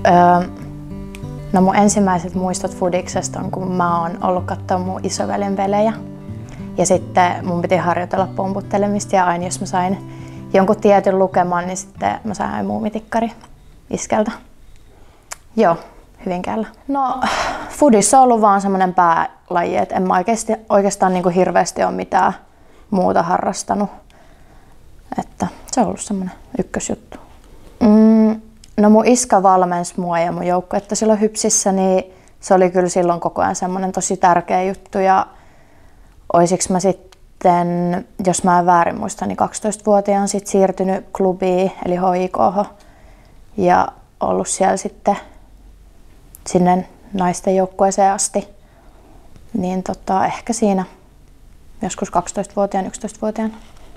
No mun ensimmäiset muistot fudiksesta on, kun mä oon ollut katsoa mun isoveljen pelejä. Ja sitten mun piti harjoitella pomputtelemista ja aina jos mä sain jonkun tietyn lukeman, niin sitten mä sain muumitikkari iskeltä. Joo, Hyvinkäällä. No, fudissa on ollut vaan semmonen päälaji, että en mä oikeastaan niin kuin hirveästi ole mitään muuta harrastanut. Että se on ollut semmonen ykkösjuttu. No mun iskä valmensi mua ja mun joukkuetta silloin Hypsissä, niin se oli kyllä silloin koko ajan semmonen tosi tärkeä juttu. Ja oisiks mä sitten, jos mä en väärin muista, niin 12-vuotiaan sit siirtynyt klubiin, eli HIK:hon. Ja ollut siellä sitten sinne naisten joukkueeseen asti. Niin ehkä siinä joskus 12-vuotiaan, 11-vuotiaan.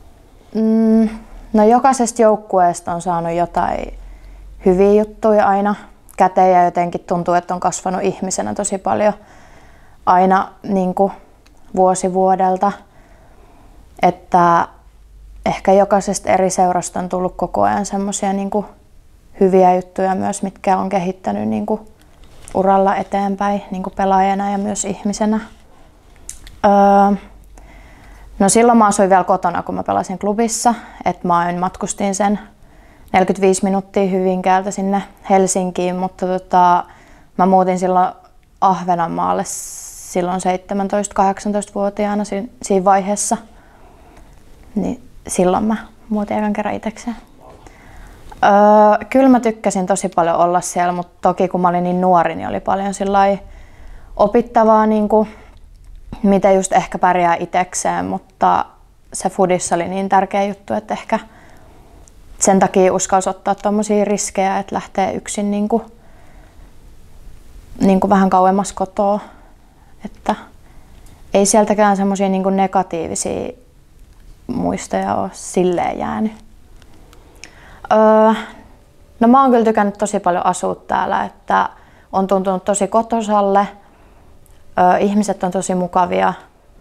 No jokaisesta joukkueesta on saanut jotain hyviä juttuja aina käteen ja jotenkin tuntuu, että on kasvanut ihmisenä tosi paljon aina niin kuin vuosi vuodelta. Että ehkä jokaisesta eri seurasta on tullut koko ajan semmoisia niin kuin hyviä juttuja myös, mitkä on kehittänyt niin kuin uralla eteenpäin niin kuin pelaajana ja myös ihmisenä. No silloin mä asuin vielä kotona, kun mä pelasin klubissa, että mä matkustin sen 45 minuuttia Hyvinkäältä sinne Helsinkiin, mutta mä muutin silloin Ahvenanmaalle silloin 17-18-vuotiaana siinä vaiheessa. Niin silloin mä muutin ekan kerran itsekseen. Kyllä mä tykkäsin tosi paljon olla siellä, mutta toki kun mä olin niin nuori, niin oli paljon opittavaa, niin kuin, mitä just ehkä pärjää itsekseen, mutta se fudissa oli niin tärkeä juttu, että ehkä sen takia uskalsi ottaa tommosia riskejä, että lähtee yksin niin kuin vähän kauemmas kotoa. Että ei sieltäkään semmosia niin kuin negatiivisia muistoja ole silleen jäänyt. No mä oon kyllä tykännyt tosi paljon asua täällä, että on tuntunut tosi kotosalle. Ihmiset on tosi mukavia.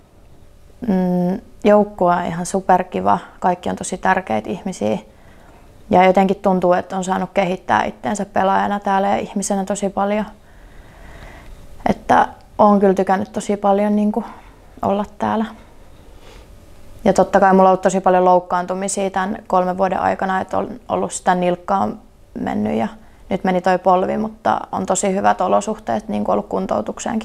Joukkue on ihan superkiva. Kaikki on tosi tärkeitä ihmisiä. Ja jotenkin tuntuu, että on saanut kehittää itseensä pelaajana täällä ja ihmisenä tosi paljon. Että oon kyllä tykännyt tosi paljon niin kuin olla täällä. Ja totta kai mulla on ollut tosi paljon loukkaantumisia tämän 3 vuoden aikana, että on ollut sitä nilkkaa mennyt ja nyt meni toi polvi, mutta on tosi hyvät olosuhteet niin kuin ollut kuntoutukseenkin.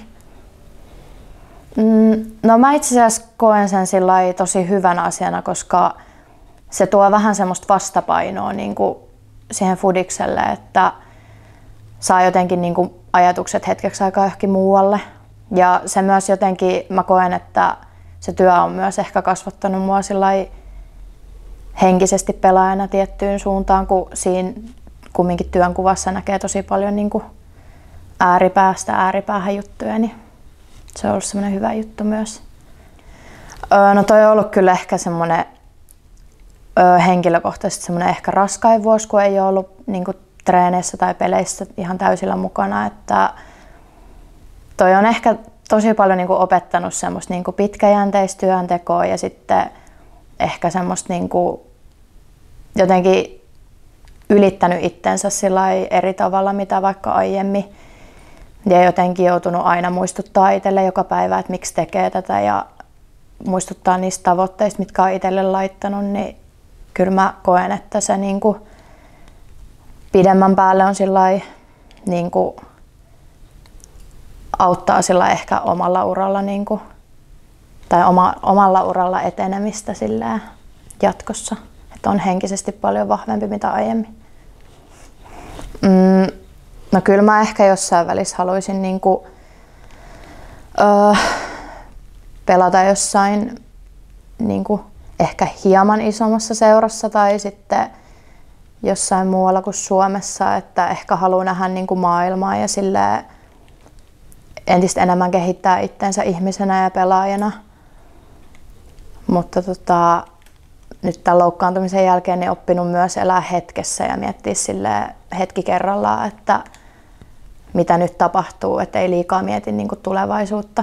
No mä itse asiassa koen sen sillai tosi hyvänä asiana, koska se tuo vähän semmoista vastapainoa niin kuin siihen fudikselle, että saa jotenkin niin kuin ajatukset hetkeksi aikaa johonkin muualle. Ja se myös jotenkin, mä koen, että se työ on myös ehkä kasvattanut mua sillai henkisesti pelaajana tiettyyn suuntaan, kun siinä kumminkin työnkuvassa näkee tosi paljon niin kuin ääripäästä ääripäähän juttuja, niin se on ollut semmoinen hyvä juttu myös. No toi on ollut kyllä ehkä semmoinen henkilökohtaisesti semmoinen ehkä raskain vuosi, kun ei ole ollut niin kuin treeneissä tai peleissä ihan täysillä mukana, että toi on ehkä tosi paljon niin kuin opettanut semmoista niin kuin pitkäjänteistä työntekoa ja sitten ehkä semmoista niin kuin jotenkin ylittänyt itsensä eri tavalla mitä vaikka aiemmin. Ja jotenkin joutunut aina muistuttaa itselle joka päivä, että miksi tekee tätä ja muistuttaa niistä tavoitteista, mitkä on itselle laittanut, niin kyllä mä koen, että se niin kuin pidemmän päälle on niin kuin auttaa sillä ehkä omalla uralla niin kuin, tai omalla uralla etenemistä jatkossa, että on henkisesti paljon vahvempi mitä aiemmin. No kyllä mä ehkä jossain välissä haluaisin niin kuin, pelata jossain niin kuin, ehkä hieman isommassa seurassa tai sitten jossain muualla kuin Suomessa, että ehkä haluan nähdä niin kuin maailmaa ja entistä enemmän kehittää itsensä ihmisenä ja pelaajana. Mutta nyt tämän loukkaantumisen jälkeen niin oppinut myös elää hetkessä ja miettiä hetki kerrallaan, että mitä nyt tapahtuu, että ei liikaa mieti niin kuin tulevaisuutta.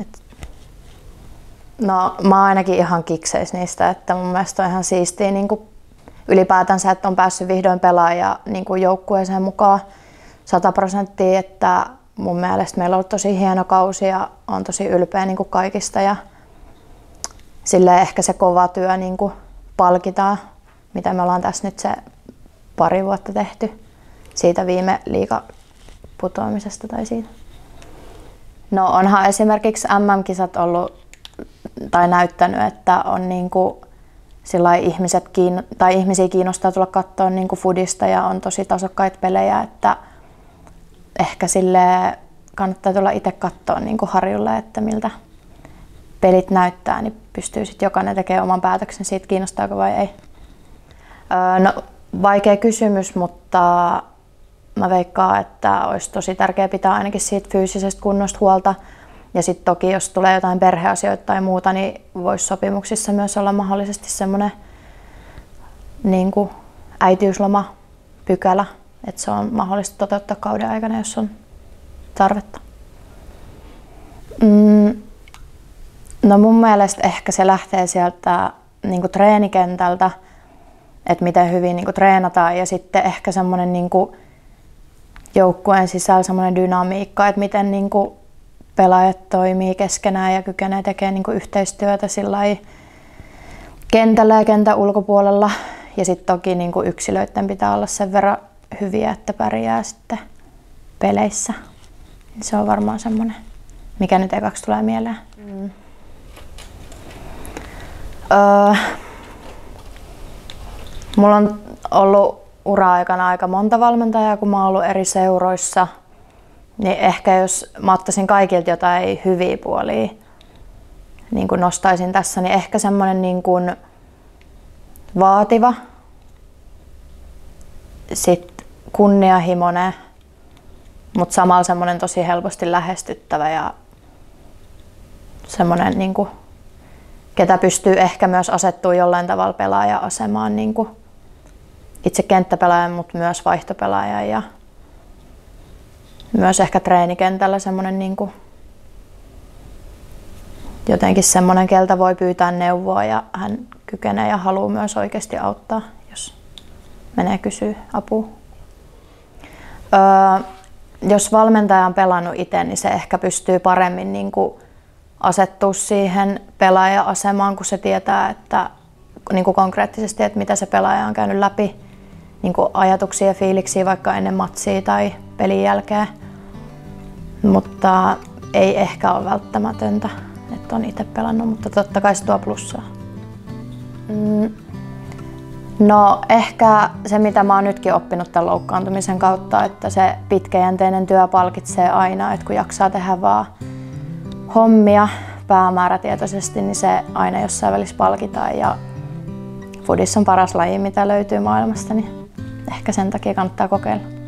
No mä oon ainakin ihan kikseis niistä, että mun mielestä on ihan siistiä niin kuin ylipäätänsä, että on päässyt vihdoin pelaamaan niin kuin joukkueeseen mukaan. 100%, että mun mielestä meillä on ollut tosi hieno kausi ja on tosi ylpeä niin kuin kaikista ja silleen ehkä se kova työ niin kuin palkitaan, mitä me ollaan tässä nyt se pari vuotta tehty siitä viime liigaputoamisesta tai siitä. No onhan esimerkiksi MM-kisat ollut tai näyttänyt, että on niinku ihmisiä kiinnostaa tulla katsoa niinku fudista ja on tosi tasokkaita pelejä, että ehkä sille kannattaa tulla itse katsoa niinku Harjulle, että miltä pelit näyttää, niin pystyy sitten jokainen tekemään oman päätöksen siitä, kiinnostaako vai ei. No vaikea kysymys, mutta mä veikkaan, että olisi tosi tärkeää pitää ainakin siitä fyysisestä kunnosta huolta. Ja sitten toki, jos tulee jotain perheasioita tai muuta, niin voisi sopimuksissa myös olla mahdollisesti semmoinen niin kuin äitiyslomapykälä, että se on mahdollista toteuttaa kauden aikana, jos on tarvetta. No mun mielestä ehkä se lähtee sieltä niin kuin treenikentältä, että miten hyvin niin kuin treenataan ja sitten ehkä semmoinen niin kuin joukkueen sisällä semmoinen dynamiikka, että miten niin kuin pelaajat toimii keskenään ja kykenee tekemään niin kuin yhteistyötä kentällä ja kentän ulkopuolella. Ja sitten toki niin kuin yksilöiden pitää olla sen verran hyviä, että pärjää sitten peleissä. Se on varmaan semmoinen, mikä nyt ekaksi tulee mieleen. Mulla on ollut ura-aikana aika monta valmentajaa, kun mä oon ollut eri seuroissa. Niin ehkä jos mä ottaisin kaikilta jotain hyviä puolia, niin kuin nostaisin tässä, niin ehkä semmoinen niin kuin vaativa, sit kunnianhimoinen, mutta samalla semmoinen tosi helposti lähestyttävä ja semmoinen, niin kuin, ketä pystyy ehkä myös asettumaan jollain tavalla pelaaja-asemaan, niin kuin itse kenttäpelaajan, mutta myös vaihtopelaajan ja myös ehkä treenikentällä semmoinen niin kuin jotenkin semmoinen, keltä voi pyytää neuvoa ja hän kykenee ja haluaa myös oikeasti auttaa, jos menee kysyä apua. Jos valmentaja on pelannut itse, niin se ehkä pystyy paremmin niin kuin asettua siihen pelaaja-asemaan, kun se tietää, että niin kuin konkreettisesti, että mitä se pelaaja on käynyt läpi, niin kuin ajatuksia ja fiiliksiä vaikka ennen matsia tai pelin jälkeen. Mutta ei ehkä ole välttämätöntä, että on itse pelannut, mutta totta kai se tuo plussaa. No ehkä se, mitä mä oon nytkin oppinut tämän loukkaantumisen kautta, että se pitkäjänteinen työ palkitsee aina, että kun jaksaa tehdä vaan hommia päämäärätietoisesti, niin se aina jossain välissä palkitaan. Ja fudissa on paras laji, mitä löytyy maailmasta, niin ehkä sen takia kannattaa kokeilla.